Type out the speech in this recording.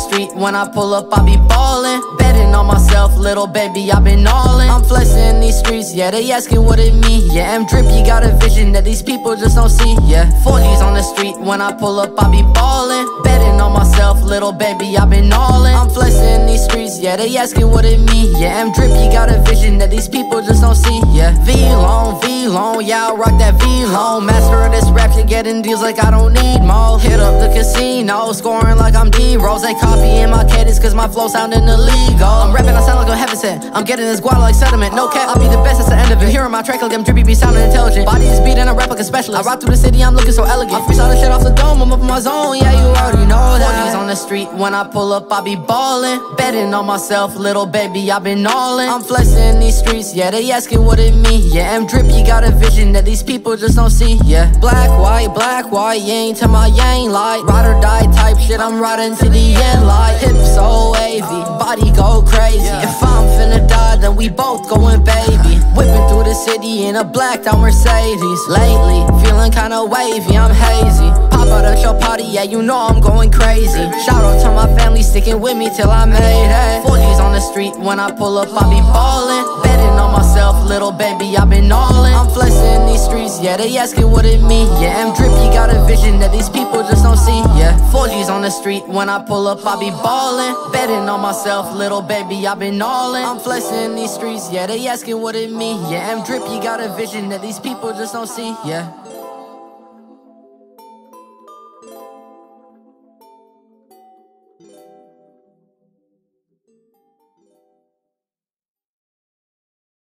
street, when I pull up, I be ballin'. Betting on myself, little baby, I been all in. I'm flexing in these streets, yeah, they asking what it mean. Yeah, M.Drippy got a vision that these people just don't see. Yeah, 4G's on the street, when I pull up, I be ballin'. Betting on myself, little baby, I been all in. I'm flexing in these streets, yeah, they asking what it mean. Yeah, M.Drippy got a vision that these people just don't see. Yeah, V-Long, yeah, I rock that V-Long. Master of this rap shit, getting deals like I don't need more. Hit up the casino, scoring like I'm D-Rose. They copying my cadence cause my flow sounding illegal. I'm rapping, I sound like I'm heaven sent. I'm getting this guada like sediment, no cap, I'll be the best, that's the end of it. Hearing my track like M.Drippy be sounding intelligent. Body is beat and I rap like a specialist. I rock through the city, I'm looking so elegant. I freestyle the shit off the dome, I'm up in my zone, yeah, you already know that. 4G's on the street, when I pull up, I be ballin'. Betting on myself, little baby, I been all in. I'm flexing in these streets, yeah, they asking what it mean. Yeah, M.Drippy got a vision that these people just don't see. Yeah, black, white, you ain't to my yang light. Ride or die type shit, I'm riding to the end like. Hips so wavy, body go crazy. If I'm finna die, then we both going baby. Whipping through the city in a blacked out Mercedes. Lately, feeling kinda wavy, I'm hazy. Pop out at your party, yeah, you know I'm going crazy. Shout out to my family, sticking with me till I made it. 4G's on the street, when I pull up, I be ballin'. Betting on myself, little baby, I been all in. I'm flexing in these streets, yeah, they asking what it mean. Yeah, M.Drippy got a vision that these people just don't see. Yeah, 4G's on the street, when I pull up, I be ballin'. Betting on myself, little baby, I been all in. I'm flexing in these streets, yeah, they asking what it mean. Yeah, M.Drippy got a vision that these people just don't see. Yeah.